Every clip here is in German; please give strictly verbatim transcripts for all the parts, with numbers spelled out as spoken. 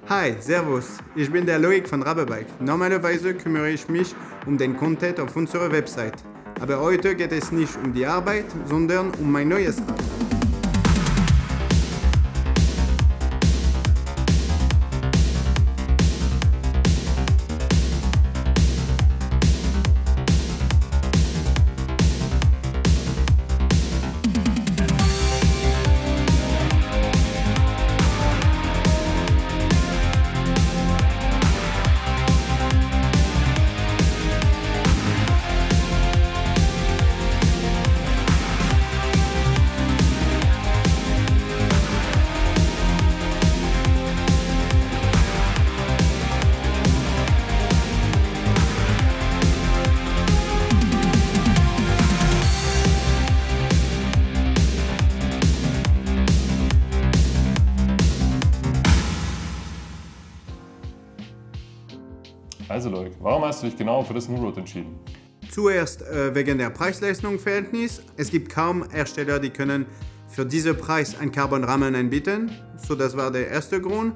Hi, Servus, ich bin der Loic von Rabebike. Normalerweise kümmere ich mich um den Content auf unserer Website. Aber heute geht es nicht um die Arbeit, sondern um mein neues Rad. Also Loic, warum hast du dich genau für das Newroad entschieden? Zuerst äh, wegen der Preis-Leistung-Verhältnis. Es gibt kaum Hersteller, die können für diesen Preis einen Carbon-Rahmen anbieten. So, das war der erste Grund.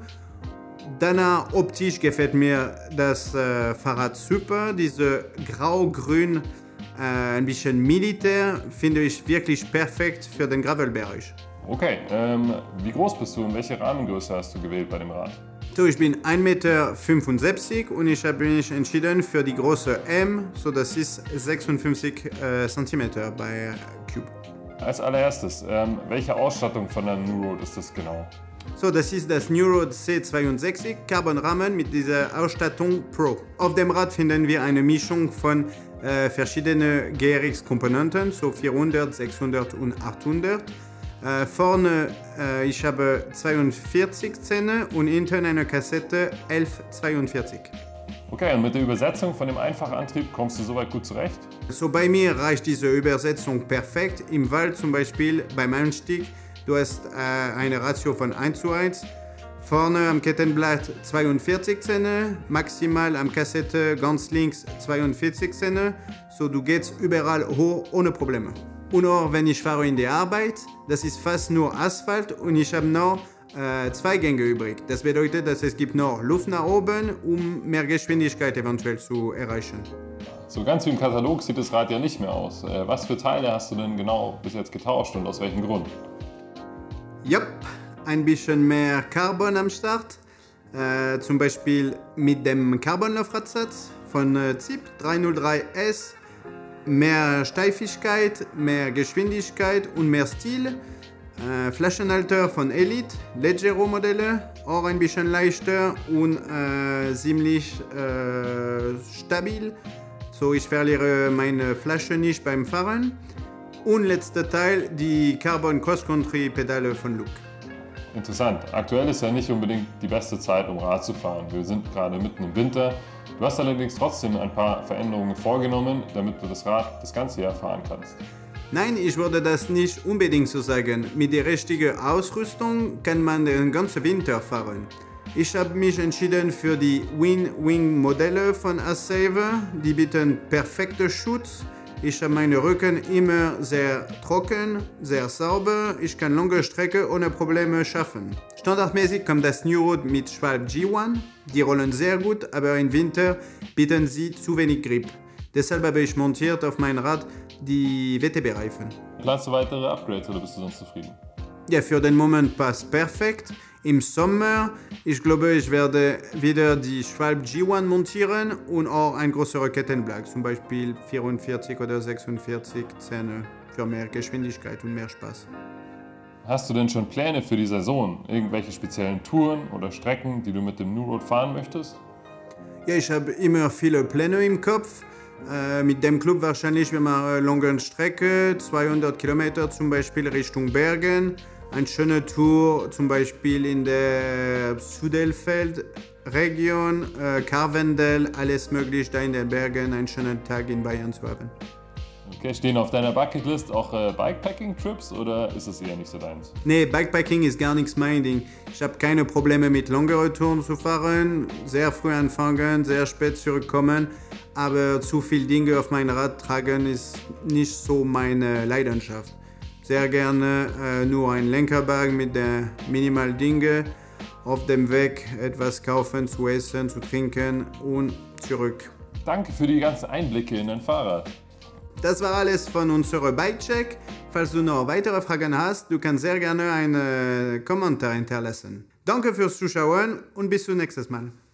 Danach optisch gefällt mir das äh, Fahrrad super. Diese grau-grün, äh, ein bisschen Militär, finde ich wirklich perfekt für den Gravelbereich. Okay, ähm, wie groß bist du und welche Rahmengröße hast du gewählt bei dem Rad? So, ich bin ein Meter fünfundsiebzig und ich habe mich entschieden für die Größe M, so das ist sechsundfünfzig äh, Zentimeter bei Cube. Als allererstes, ähm, welche Ausstattung von der Newroad ist das genau? So, das ist das Newroad C zweiundsechzig Carbon Rahmen mit dieser Ausstattung Pro. Auf dem Rad finden wir eine Mischung von äh, verschiedenen G R X-Komponenten, so vierhundert, sechshundert und achthundert. Äh, vorne äh, ich habe zweiundvierzig Zähne und hinten eine Kassette elf zweiundvierzig. Okay, und mit der Übersetzung von dem Einfachantrieb kommst du soweit gut zurecht? So, bei mir reicht diese Übersetzung perfekt. Im Wald zum Beispiel beim Einstieg, du hast äh, eine Ratio von eins zu eins. Vorne am Kettenblatt zweiundvierzig Zähne, maximal am Kassette ganz links zweiundvierzig Zähne. So, du gehst überall hoch ohne Probleme. Und auch wenn ich fahre in die Arbeit, das ist fast nur Asphalt und ich habe noch äh, zwei Gänge übrig. Das bedeutet, dass es gibt noch Luft nach oben, um mehr Geschwindigkeit eventuell zu erreichen. So ganz wie im Katalog sieht das Rad ja nicht mehr aus. Äh, was für Teile hast du denn genau bis jetzt getauscht und aus welchem Grund? Ja, ein bisschen mehr Carbon am Start. Äh, zum Beispiel mit dem Carbon-Laufradsatz von äh, Z I P dreihundertdrei S. Mehr Steifigkeit, mehr Geschwindigkeit und mehr Stil. Äh, Flaschenhalter von Elite, Leggero Modelle, auch ein bisschen leichter und äh, ziemlich äh, stabil. So, ich verliere meine Flasche nicht beim Fahren. Und letzter Teil, die Carbon Cross Country Pedale von Look. Interessant. Aktuell ist ja nicht unbedingt die beste Zeit, um Rad zu fahren. Wir sind gerade mitten im Winter. Du hast allerdings trotzdem ein paar Veränderungen vorgenommen, damit du das Rad das ganze Jahr fahren kannst. Nein, ich würde das nicht unbedingt so sagen. Mit der richtigen Ausrüstung kann man den ganzen Winter fahren. Ich habe mich entschieden für die Win-Wing-Modelle von Assaver. Die bieten perfekten Schutz. Ich habe meinen Rücken immer sehr trocken, sehr sauber. Ich kann lange Strecken ohne Probleme schaffen. Standardmäßig kommt das Newroad mit Schwalbe G eins. Die rollen sehr gut, aber im Winter bieten sie zu wenig Grip. Deshalb habe ich montiert auf mein Rad die W T B-Reifen. Planst du weitere Upgrades oder bist du sonst zufrieden? Ja, für den Moment passt perfekt. Im Sommer, ich glaube, ich werde wieder die Schwalbe G eins montieren und auch ein größeres Kettenblatt, zum Beispiel vierundvierzig oder sechsundvierzig Zähne für mehr Geschwindigkeit und mehr Spaß. Hast du denn schon Pläne für die Saison? Irgendwelche speziellen Touren oder Strecken, die du mit dem Newroad fahren möchtest? Ja, ich habe immer viele Pläne im Kopf. Äh, mit dem Club wahrscheinlich wir machen lange Strecke, zweihundert Kilometer zum Beispiel Richtung Bergen. Eine schöne Tour zum Beispiel in der Sudelfeld-Region, äh, Karwendel, alles möglich da in den Bergen, einen schönen Tag in Bayern zu haben. Okay, stehen auf deiner Bucketlist auch äh, Bikepacking-Trips oder ist es eher nicht so deins? Nee, Bikepacking ist gar nichts mein Ding. Ich habe keine Probleme mit längeren Touren zu fahren, sehr früh anfangen, sehr spät zurückkommen, aber zu viele Dinge auf mein Rad tragen ist nicht so meine Leidenschaft. Sehr gerne äh, nur ein Lenkerbag mit der minimal Dinge. auf dem Weg etwas kaufen, zu essen, zu trinken und zurück. Danke für die ganzen Einblicke in dein Fahrrad. Das war alles von unserem Bike-Check. Falls du noch weitere Fragen hast, du kannst sehr gerne einen Kommentar hinterlassen. Danke fürs Zuschauen und bis zum nächsten Mal.